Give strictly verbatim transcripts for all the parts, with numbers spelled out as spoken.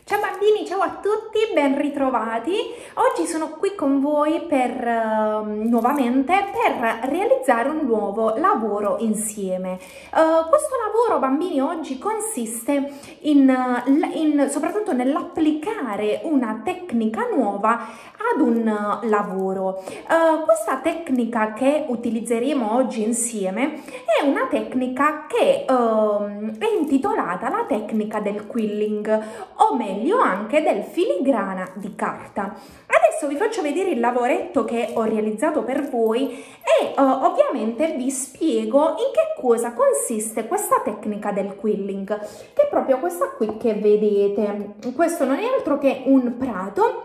Ciao bambini, ciao a tutti, ben ritrovati. Oggi sono qui con voi per uh, nuovamente per realizzare un nuovo lavoro insieme. Uh, questo lavoro, bambini, oggi consiste in, in soprattutto nell'applicare una tecnica nuova ad un uh, lavoro. Uh, questa tecnica che utilizzeremo oggi insieme è una tecnica che uh, è intitolata la tecnica del quilling, o meglio anche del filigrana di carta. Adesso vi faccio vedere il lavoretto che ho realizzato per voi e uh, ovviamente vi spiego in che cosa consiste questa tecnica del quilling, che è proprio questa qui che vedete. Questo non è altro che un prato,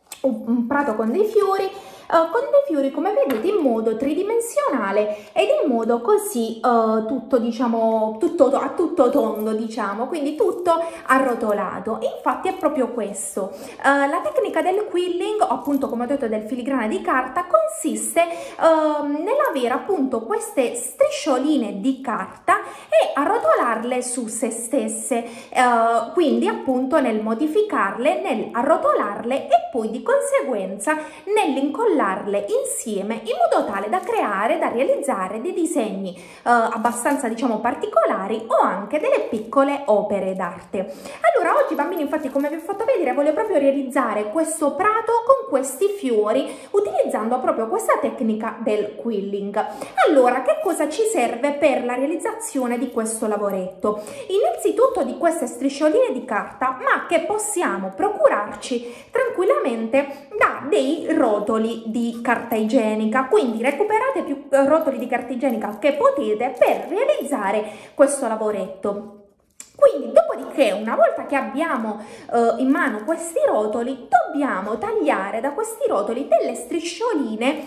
un prato con dei fiori, Uh, con dei fiori come vedete in modo tridimensionale ed in modo così uh, tutto diciamo tutto a tutto tondo, diciamo, quindi tutto arrotolato. Infatti è proprio questo. Uh, la tecnica del quilling, o appunto come ho detto del filigrana di carta, consiste uh, nell'avere appunto queste striscioline di carta e arrotolarle su se stesse, uh, quindi appunto nel modificarle, nel arrotolarle e poi di conseguenza nell'incollare insieme in modo tale da creare, da realizzare dei disegni eh, abbastanza diciamo particolari o anche delle piccole opere d'arte. Allora oggi bambini, infatti, come vi ho fatto vedere, voglio proprio realizzare questo prato con questi fiori utilizzando proprio questa tecnica del quilling. Allora, che cosa ci serve per la realizzazione di questo lavoretto? Innanzitutto di queste striscioline di carta, ma che possiamo procurarci tranquillamente da dei rotoli di carta igienica, quindi recuperate più rotoli di carta igienica che potete per realizzare questo lavoretto. Quindi dopodiché, una volta che abbiamo eh, in mano questi rotoli, dobbiamo tagliare da questi rotoli delle striscioline eh,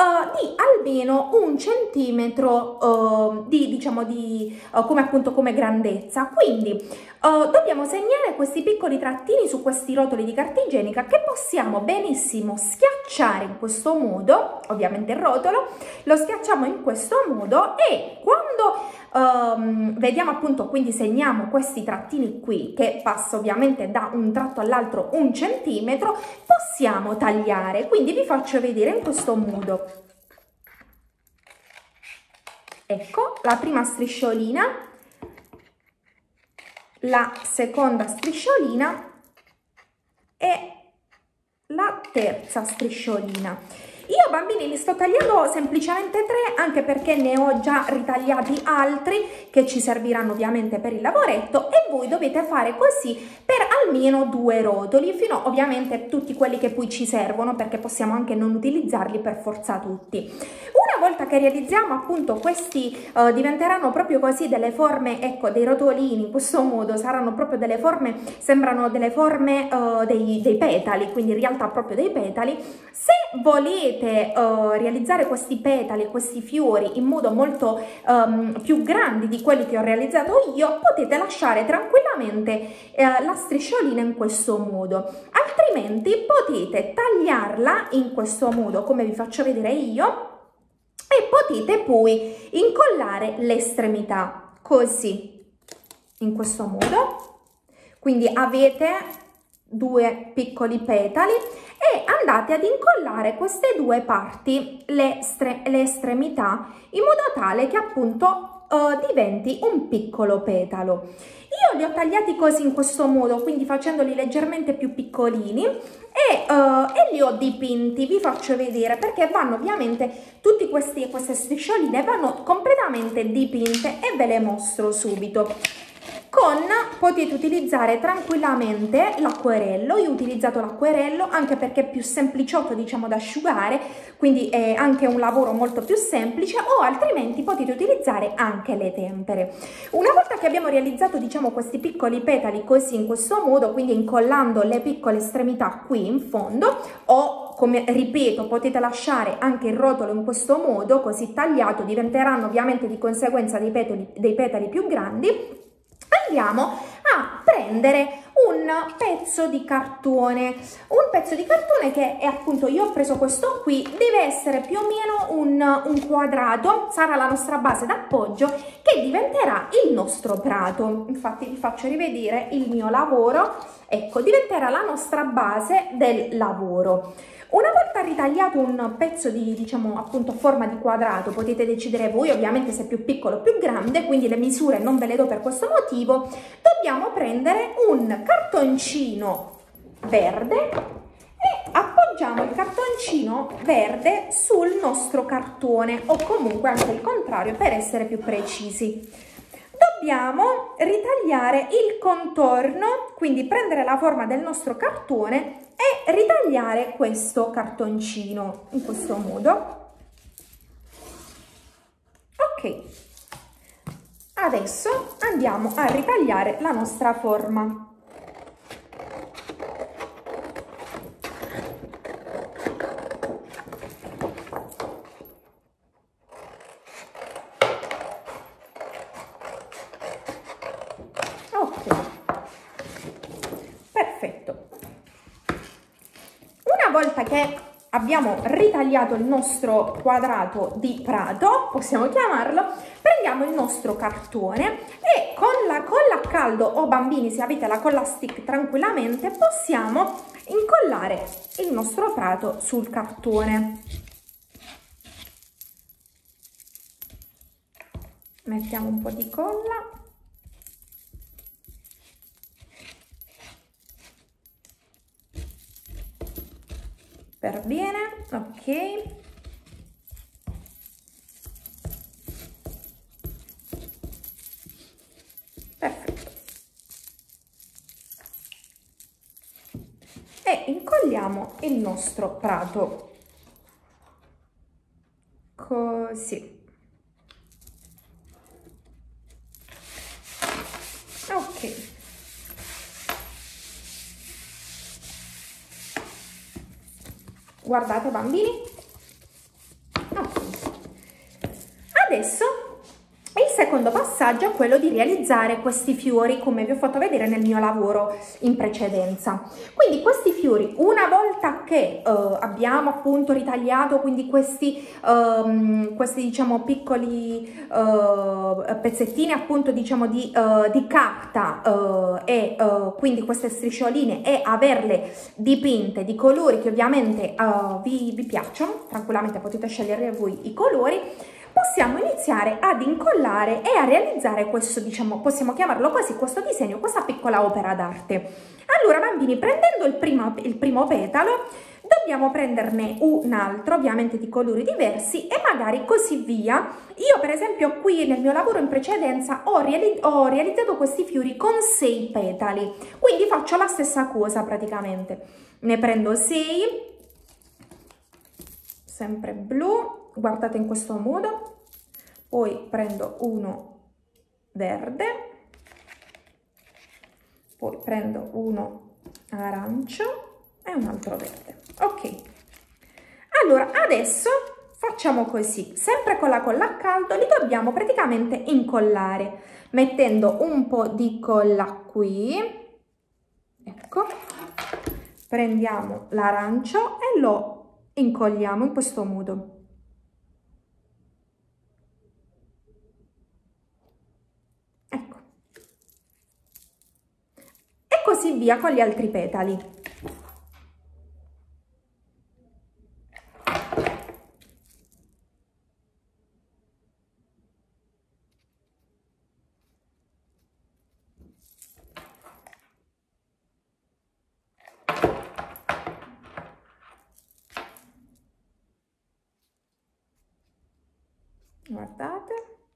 di almeno un centimetro eh, di diciamo di eh, come appunto come grandezza. Quindi eh, dobbiamo segnare questi piccoli trattini su questi rotoli di carta igienica, che possiamo benissimo schiacciare in questo modo. Ovviamente il rotolo lo schiacciamo in questo modo e quando Um, vediamo appunto, quindi segniamo questi trattini qui, che passa ovviamente da un tratto all'altro un centimetro, possiamo tagliare. Quindi vi faccio vedere in questo modo. Ecco la prima strisciolina, la seconda strisciolina e la terza strisciolina. Io bambini li sto tagliando semplicemente tre, anche perché ne ho già ritagliati altri che ci serviranno ovviamente per il lavoretto, e voi dovete fare così per almeno due rotoli, fino ovviamente tutti quelli che poi ci servono, perché possiamo anche non utilizzarli per forza tutti. Una volta che realizziamo appunto questi uh, diventeranno proprio così delle forme, ecco, dei rotolini, in questo modo saranno proprio delle forme, sembrano delle forme uh, dei, dei petali, quindi in realtà proprio dei petali. Se volete Uh, realizzare questi petali, questi fiori in modo molto um, più grandi di quelli che ho realizzato io, potete lasciare tranquillamente uh, la strisciolina in questo modo, altrimenti potete tagliarla in questo modo come vi faccio vedere io e potete poi incollare l'estremità così, in questo modo. Quindi avete due piccoli petali e andate ad incollare queste due parti, le, le estremità, in modo tale che appunto uh, diventi un piccolo petalo. Io li ho tagliati così, in questo modo, quindi facendoli leggermente più piccolini, e, uh, e li ho dipinti. Vi faccio vedere, perché vanno ovviamente tutti questi queste striscioline vanno completamente dipinte e ve le mostro subito. Con, potete utilizzare tranquillamente l'acquerello. Io ho utilizzato l'acquerello anche perché è più sempliciotto, diciamo, da asciugare, quindi è anche un lavoro molto più semplice, o altrimenti potete utilizzare anche le tempere. Una volta che abbiamo realizzato, diciamo, questi piccoli petali così, in questo modo, quindi incollando le piccole estremità qui in fondo, o come ripeto potete lasciare anche il rotolo in questo modo, così tagliato, diventeranno ovviamente di conseguenza dei petali, dei petali più grandi. Andiamo a prendere un pezzo di cartone, un pezzo di cartone che è appunto, io ho preso questo qui, deve essere più o meno un, un quadrato, sarà la nostra base d'appoggio che diventerà il nostro prato. Infatti vi faccio rivedere il mio lavoro. ecco, diventerà la nostra base del lavoro. Una volta ritagliato un pezzo di, diciamo, appunto forma di quadrato, potete decidere voi ovviamente se è più piccolo o più grande, quindi le misure non ve le do per questo motivo, dobbiamo prendere un cartoncino verde e appoggiamo il cartoncino verde sul nostro cartone, o comunque anche il contrario per essere più precisi. Dobbiamo ritagliare il contorno, quindi prendere la forma del nostro cartone e ritagliare questo cartoncino in questo modo. Ok, adesso andiamo a ritagliare la nostra forma. Ok, perfetto. Una volta che abbiamo ritagliato il nostro quadrato di prato, possiamo chiamarlo, prendiamo il nostro cartone e con la colla a caldo, o bambini se avete la colla stick tranquillamente, possiamo incollare il nostro prato sul cartone. Mettiamo un po' di colla. Per bene, ok. Perfetto. E incolliamo il nostro prato. Così. Ok. Guardate bambini. Okay. Adesso il secondo passaggio è quello di realizzare questi fiori, come vi ho fatto vedere nel mio lavoro in precedenza. Quindi questi fiori, una volta che uh, abbiamo appunto ritagliato quindi questi, um, questi diciamo piccoli uh, pezzettini appunto diciamo di, uh, di carta uh, e uh, quindi queste striscioline, e averle dipinte di colori che ovviamente uh, vi, vi piacciono, tranquillamente potete scegliere voi i colori, possiamo iniziare ad incollare e a realizzare questo, diciamo, possiamo chiamarlo così, questo disegno, questa piccola opera d'arte. Allora bambini, prendendo il primo, il primo petalo, dobbiamo prenderne un altro, ovviamente di colori diversi, e magari così via. Io per esempio qui nel mio lavoro in precedenza ho, reali ho realizzato questi fiori con sei petali, quindi faccio la stessa cosa praticamente. Ne prendo sei, sempre blu, guardate in questo modo, poi prendo uno verde, poi prendo uno arancio e un altro verde. Ok, allora adesso facciamo così, sempre con la colla a caldo li dobbiamo praticamente incollare, mettendo un po' di colla qui, ecco, prendiamo l'arancio e lo incolliamo in questo modo. Ecco. E così via con gli altri petali. Guardate.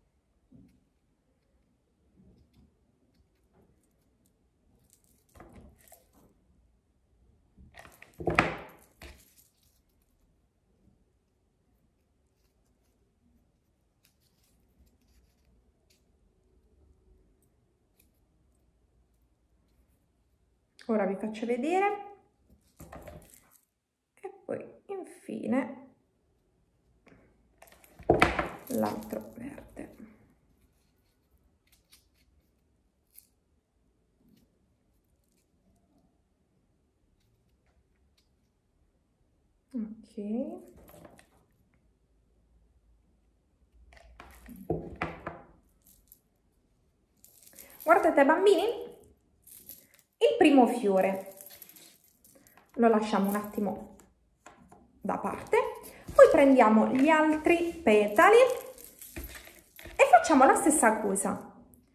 Ora vi faccio vedere. E poi infine l'altro verde. Ok. Guardate bambini, il il primo fiore lo lasciamo un attimo da parte, poi prendiamo gli altri petali e facciamo la stessa cosa.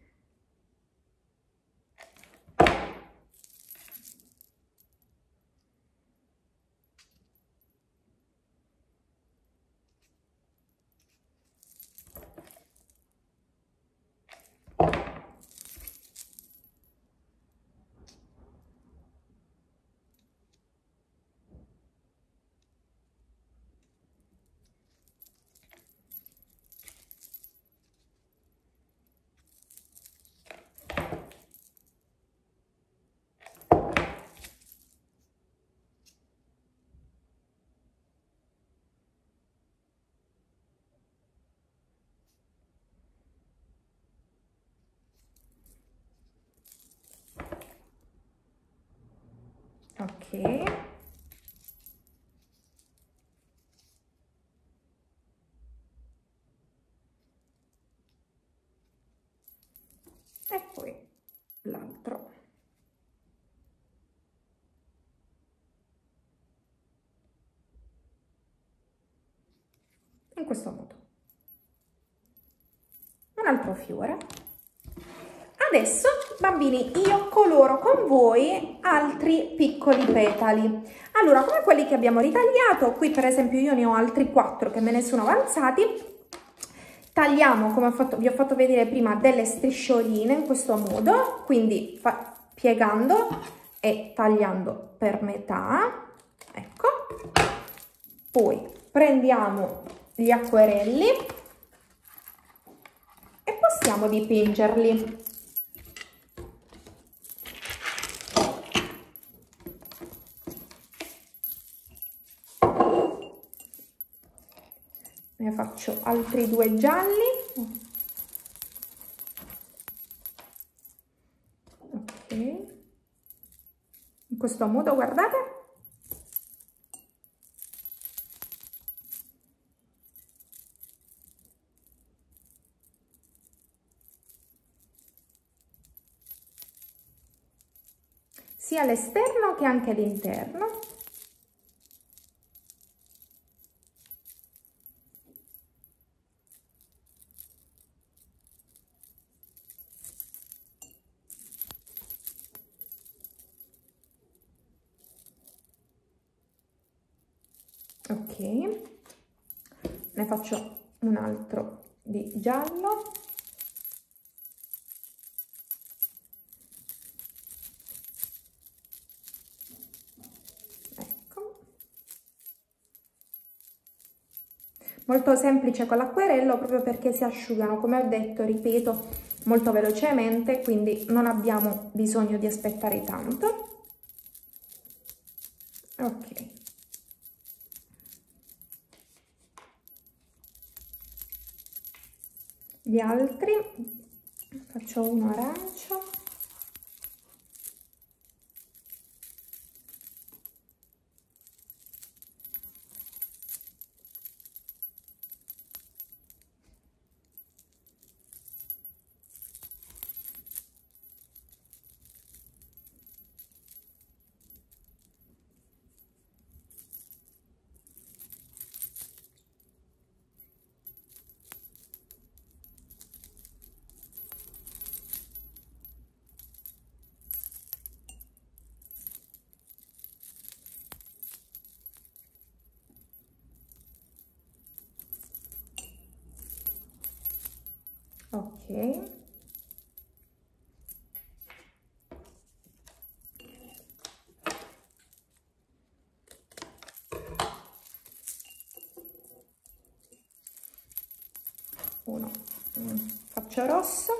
Ok, e poi l'altro. In questo modo. Un altro fiore. Adesso, bambini, io coloro con voi altri piccoli petali. Allora, come quelli che abbiamo ritagliato, qui per esempio io ne ho altri quattro che me ne sono avanzati. Tagliamo, come ho fatto, vi ho fatto vedere prima, delle striscioline in questo modo, quindi fa, piegando e tagliando per metà, ecco. Poi prendiamo gli acquerelli e possiamo dipingerli. Ne faccio altri due gialli. Ok, in questo modo, guardate. Sia all'esterno che anche all'interno. Ok, ne faccio un altro di giallo. Ecco, molto semplice con l'acquerello proprio perché si asciugano, come ho detto, ripeto, molto velocemente, quindi non abbiamo bisogno di aspettare tanto. Ok. Gli altri, faccio uno arancio. Ok, uno, mm, faccio rosso.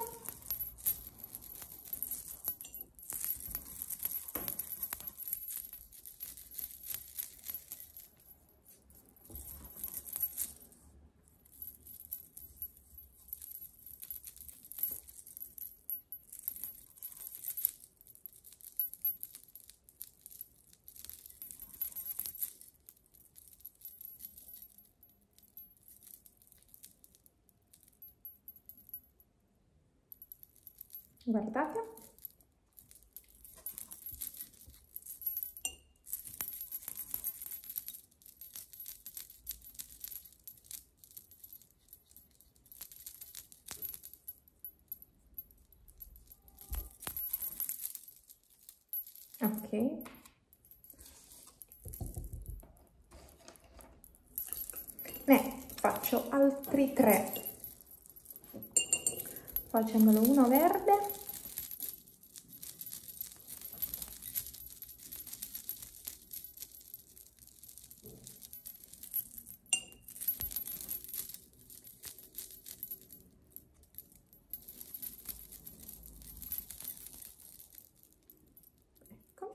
Guardate. Ok, ne faccio altri tre, facendolo uno verde, ecco.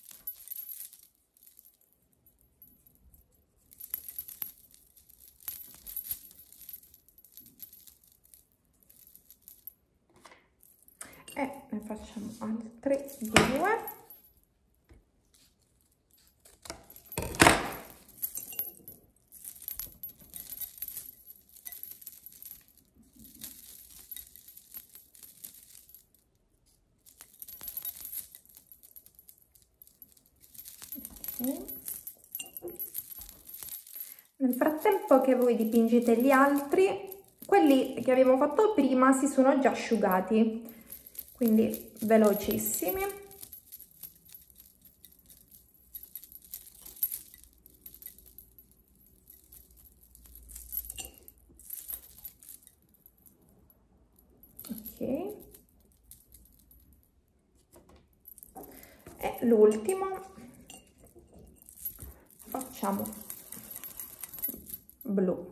E ne facciamo altri due. Nel frattempo che voi dipingete gli altri, quelli che avevo fatto prima si sono già asciugati, quindi velocissimi. Ok. E l'ultimo facciamo blu.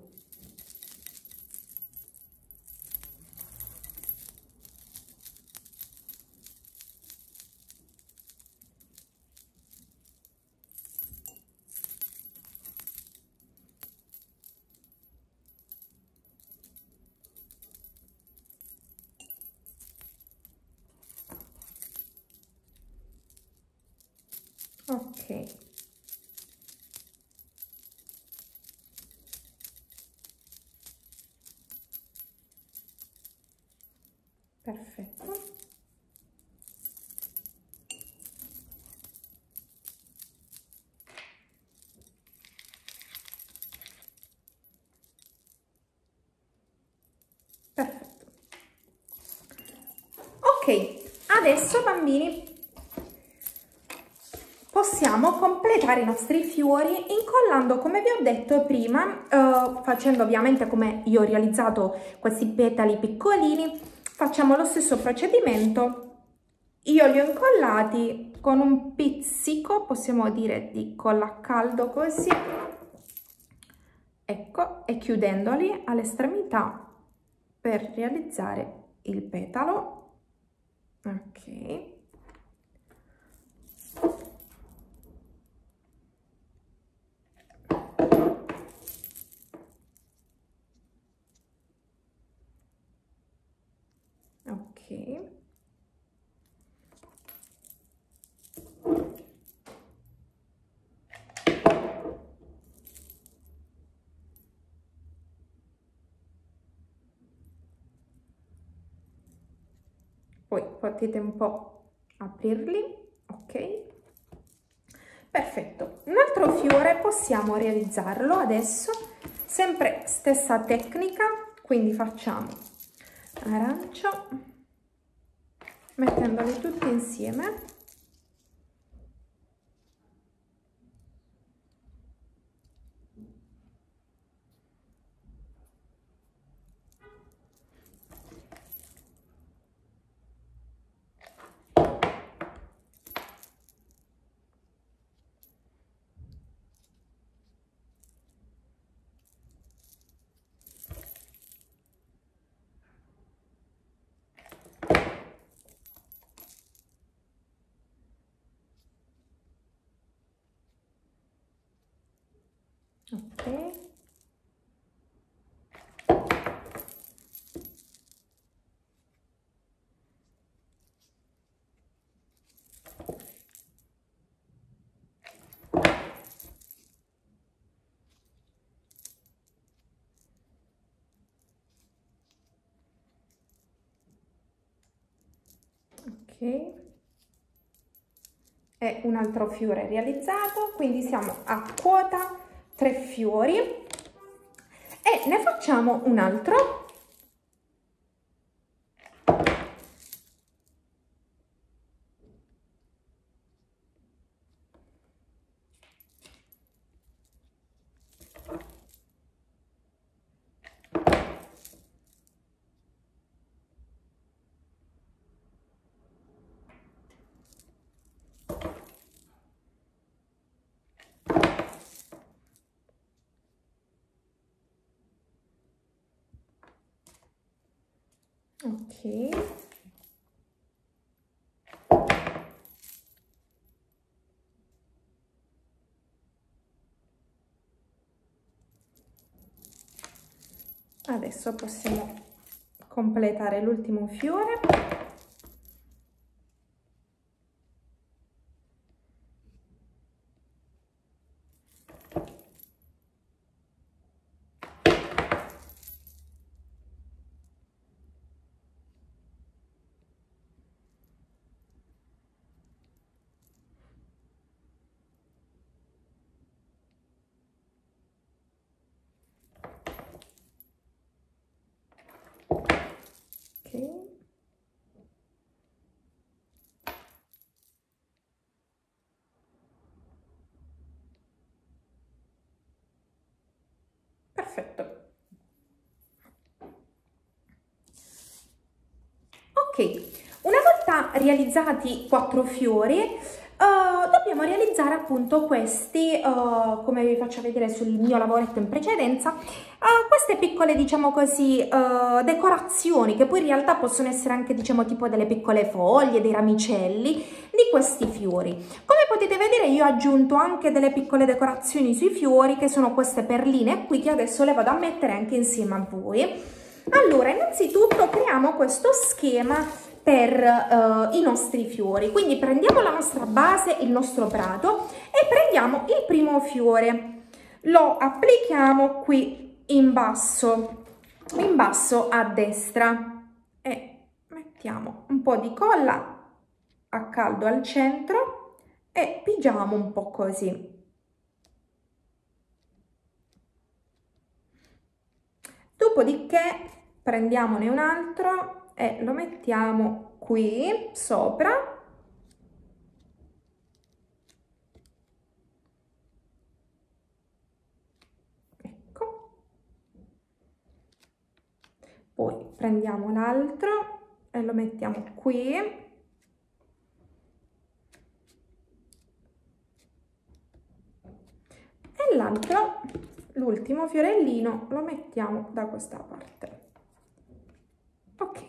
Ok. Perfetto. Perfetto. Ok, adesso bambini possiamo completare i nostri fiori incollando, come vi ho detto prima, eh, facendo ovviamente come io ho realizzato questi petali piccolini, facciamo lo stesso procedimento. Io li ho incollati con un pizzico, possiamo dire di colla a caldo così, ecco, e chiudendoli all'estremità per realizzare il petalo. Ok. Ok. Poi potete un po' aprirli, ok? Perfetto. Un altro fiore possiamo realizzarlo adesso, sempre stessa tecnica, quindi facciamo arancio, mettendoli tutti insieme. Ok. Ok. E un altro fiore realizzato, quindi siamo a quota tre fiori e ne facciamo un altro. Ok. Adesso possiamo completare l'ultimo fiore. Perfetto. Ok, una volta realizzati quattro fiori, uh, dobbiamo realizzare appunto questi, uh, come vi faccio vedere sul mio lavoretto in precedenza, uh, queste piccole, diciamo così, uh, decorazioni, che poi in realtà possono essere anche, diciamo, tipo delle piccole foglie, dei ramicelli di questi fiori. Come potete vedere, io ho aggiunto anche delle piccole decorazioni sui fiori, che sono queste perline qui, che adesso le vado a mettere anche insieme a voi. Allora, innanzitutto creiamo questo schema per uh, i nostri fiori. Quindi prendiamo la nostra base, il nostro prato, e prendiamo il primo fiore, lo applichiamo qui in basso, in basso a destra, e mettiamo un po' di colla a caldo al centro e pigiamo un po' così. Dopodiché prendiamone un altro e lo mettiamo qui sopra. Ecco. Poi prendiamo l'altro e lo mettiamo qui. E l'altro, l'ultimo fiorellino, lo mettiamo da questa parte. Ok.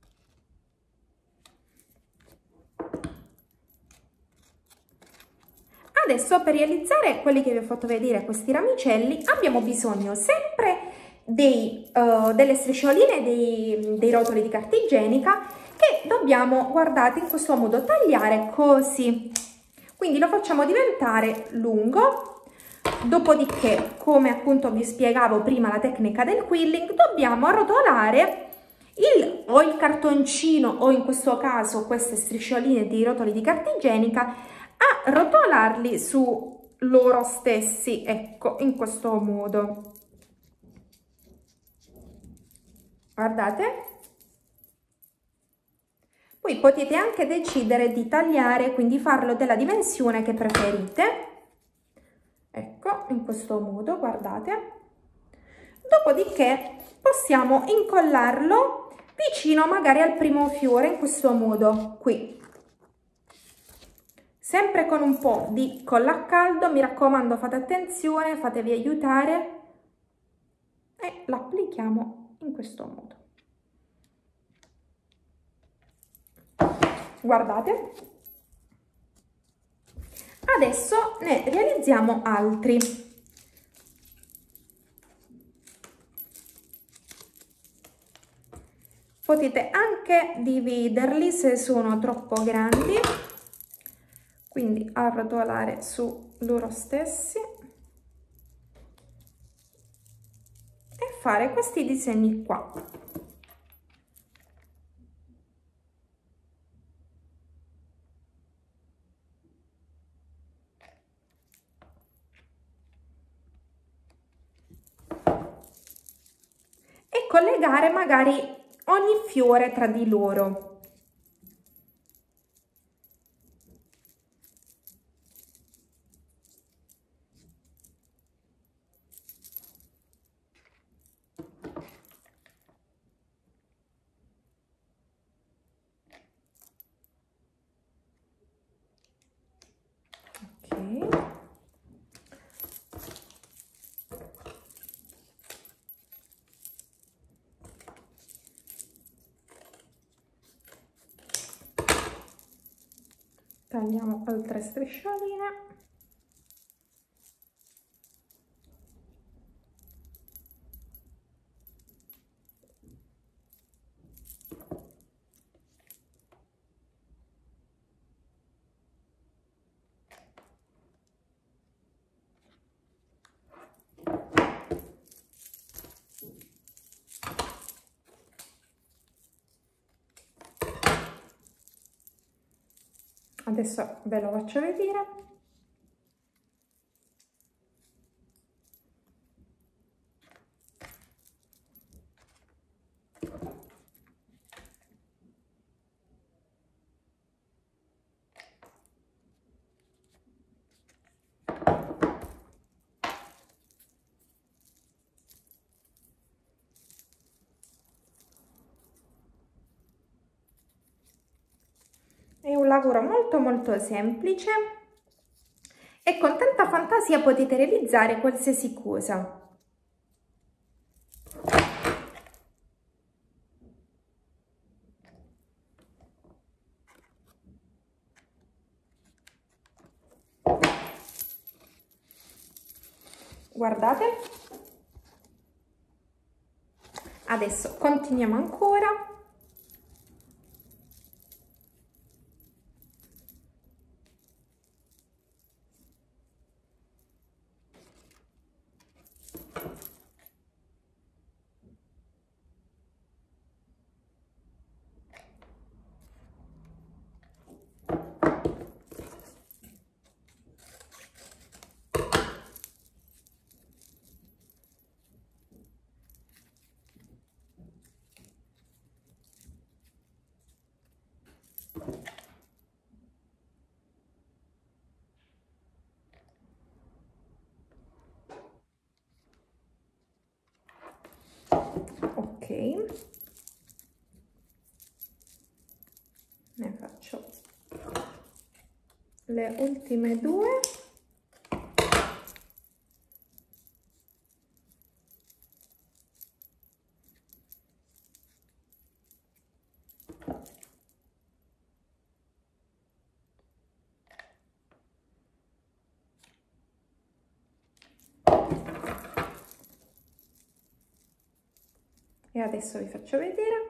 Adesso, per realizzare quelli che vi ho fatto vedere, questi ramicelli, abbiamo bisogno sempre dei, uh, delle striscioline, dei, dei rotoli di carta igienica, che dobbiamo, guardate, in questo modo tagliare così. Quindi lo facciamo diventare lungo. Dopodiché, come appunto vi spiegavo prima la tecnica del quilling, dobbiamo arrotolare il, o il cartoncino, o in questo caso queste striscioline di rotoli di carta igienica, a rotolarli su loro stessi, ecco, in questo modo. Guardate. Poi potete anche decidere di tagliare, quindi farlo della dimensione che preferite. Ecco, in questo modo, guardate. Dopodiché possiamo incollarlo vicino magari al primo fiore, in questo modo, qui. Sempre con un po' di colla a caldo, mi raccomando, fate attenzione, fatevi aiutare, e l'applichiamo in questo modo. Guardate. Adesso ne realizziamo altri. Potete anche dividerli se sono troppo grandi, quindi arrotolare su loro stessi e fare questi disegni qua. E collegare magari ogni fiore tra di loro. Ok. tagliamo altre striscioline. Adesso ve lo faccio vedere. È un lavoro molto molto semplice e con tanta fantasia potete realizzare qualsiasi cosa. Guardate. Adesso continuiamo ancora. Ok, ne faccio le ultime due. E adesso vi faccio vedere.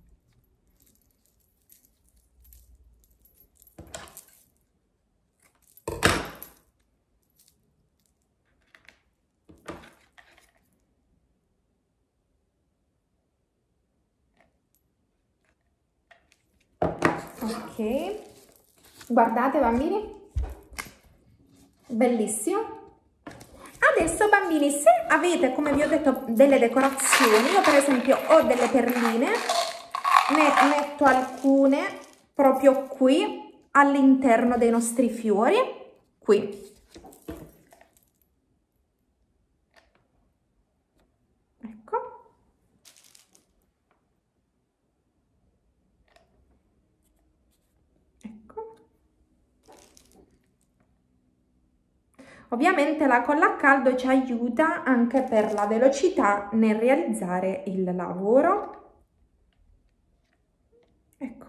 Ok, guardate bambini, bellissimo. Adesso bambini, se avete, come vi ho detto, delle decorazioni, io per esempio ho delle perline, ne metto alcune proprio qui all'interno dei nostri fiori, qui. Ecco. Ecco. Ovviamente la colla a caldo ci aiuta anche per la velocità nel realizzare il lavoro. Ecco.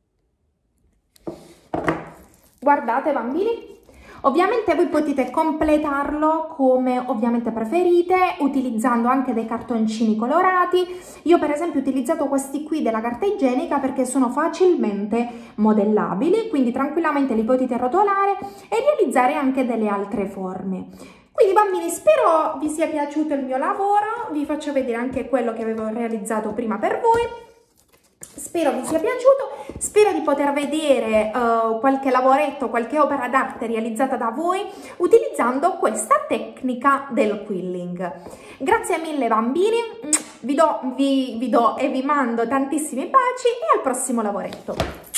Guardate bambini, ovviamente voi potete completarlo come ovviamente preferite, utilizzando anche dei cartoncini colorati. Io per esempio ho utilizzato questi qui della carta igienica perché sono facilmente modellabili, quindi tranquillamente li potete rotolare e realizzare anche delle altre forme. Quindi bambini, spero vi sia piaciuto il mio lavoro, vi faccio vedere anche quello che avevo realizzato prima per voi. Spero vi sia piaciuto, spero di poter vedere uh, qualche lavoretto, qualche opera d'arte realizzata da voi utilizzando questa tecnica del quilling. Grazie mille bambini, vi do, vi, vi do e vi mando tantissimi baci e al prossimo lavoretto.